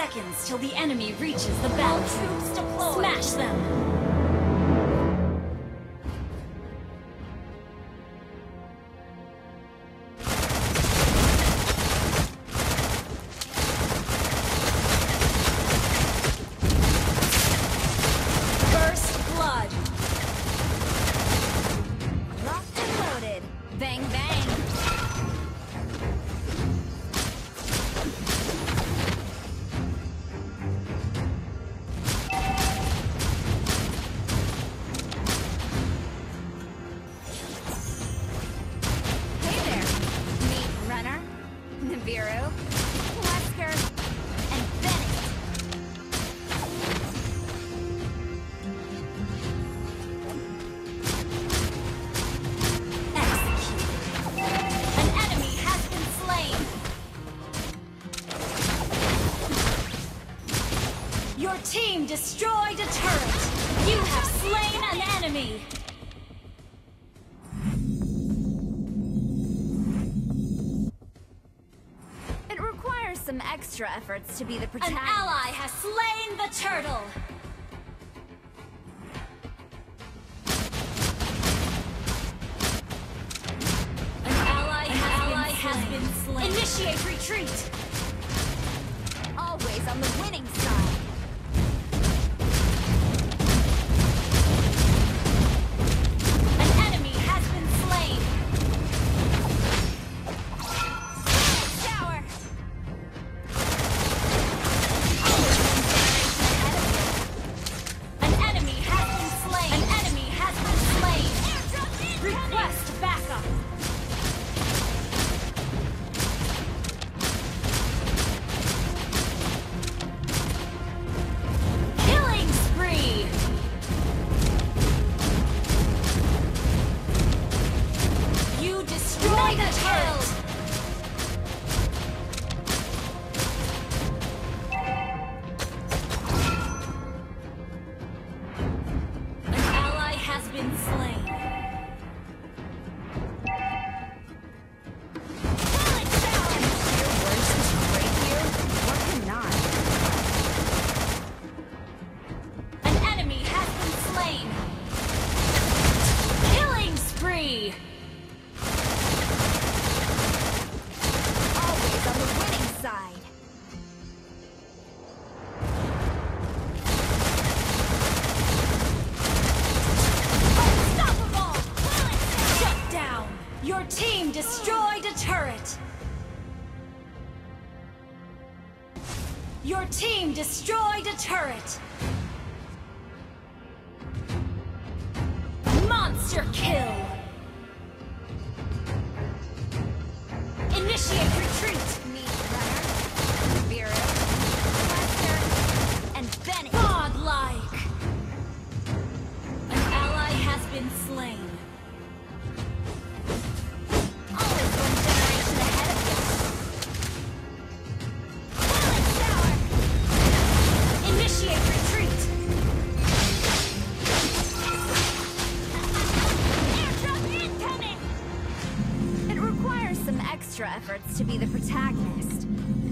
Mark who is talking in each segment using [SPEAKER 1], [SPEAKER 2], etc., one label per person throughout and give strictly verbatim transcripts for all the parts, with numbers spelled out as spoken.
[SPEAKER 1] seconds till the enemy reaches the battlefield. Troops deployed. Smash them!
[SPEAKER 2] Bang, bang. Hey there, meat runner, Nibiru, Wesker, and Bennett.
[SPEAKER 1] Your team destroyed a turret! You have slain an enemy!
[SPEAKER 2] It requires some extra efforts to be the protagonist.
[SPEAKER 1] An ally has slain the turtle! An ally, An has, ally been has been slain. Initiate retreat!
[SPEAKER 2] Always on the winning side.
[SPEAKER 1] Your team destroyed a turret! Your team destroyed a turret! Monster kill! Initiate retreat!
[SPEAKER 2] Meat runner, Nibiru, Wesker, and Bennett.
[SPEAKER 1] Godlike! An ally has been slain.
[SPEAKER 2] Extra efforts to be the protagonist.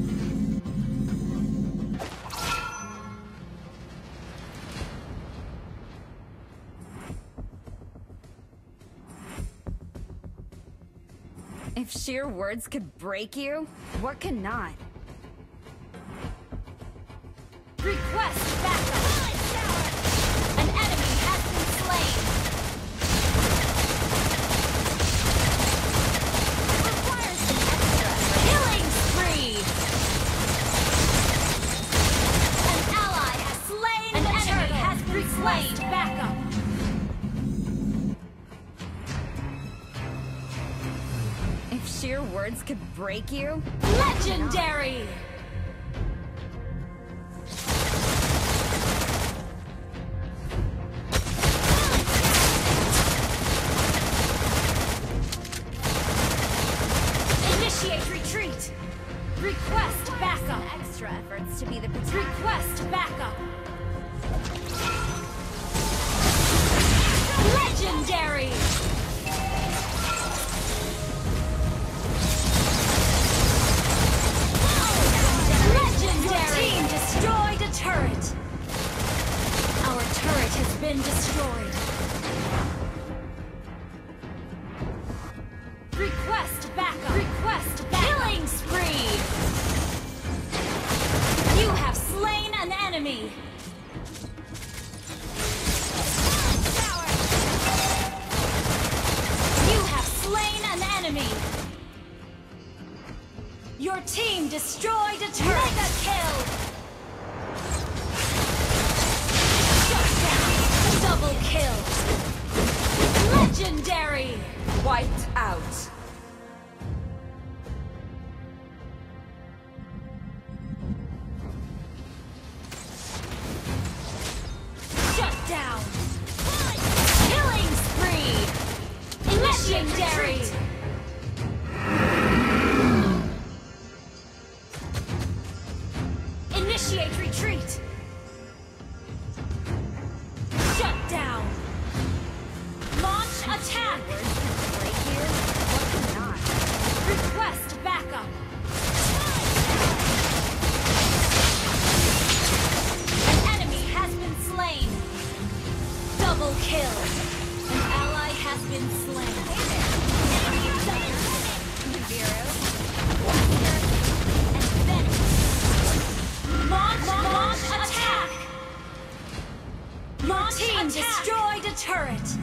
[SPEAKER 2] If sheer words could break you, what cannot?
[SPEAKER 1] Request backup! An enemy has been slain! Slain! Backup!
[SPEAKER 2] If sheer words could break you?
[SPEAKER 1] Legendary! Initiate retreat! Request backup!
[SPEAKER 2] Extra efforts to be the protagonist.
[SPEAKER 1] Request backup! Legendary! Legendary! Your team has been destroyed. Request backup. Request backup. Killing spree. You have slain an enemy. You have slain an enemy. Your team destroyed a turret. Mega kill. Shut down. Double kill. Legendary.
[SPEAKER 3] Wiped out.
[SPEAKER 1] Shut down. Killing spree. Legendary. Initiate retreat. Shut down. Launch attack.
[SPEAKER 2] Right here? What not?
[SPEAKER 1] Request backup. An enemy has been slain. Double kill. An ally has been slain.
[SPEAKER 2] Zero.
[SPEAKER 1] And then launch, launch attack. Launch team destroyed a turret.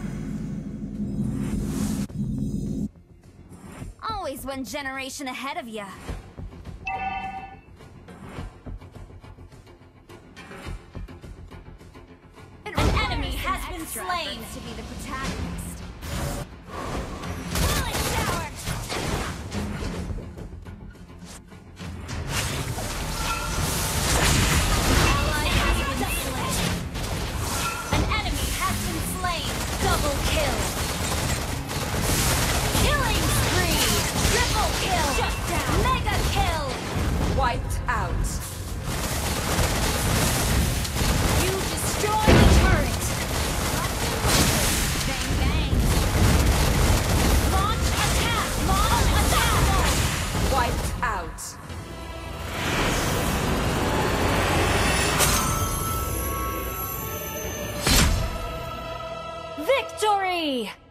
[SPEAKER 2] Always one generation ahead of ya.
[SPEAKER 1] An enemy has been slain.
[SPEAKER 2] To be the protagonist.
[SPEAKER 1] Ally has been slain. An enemy has been slain. Double kill. Killing spree. Triple kill. Shut down. Mega kill.
[SPEAKER 3] Wiped out.
[SPEAKER 1] You destroyed the turret.
[SPEAKER 2] Bang bang.
[SPEAKER 1] Launch attack. Launch attack.
[SPEAKER 3] Wiped out.
[SPEAKER 1] Victory!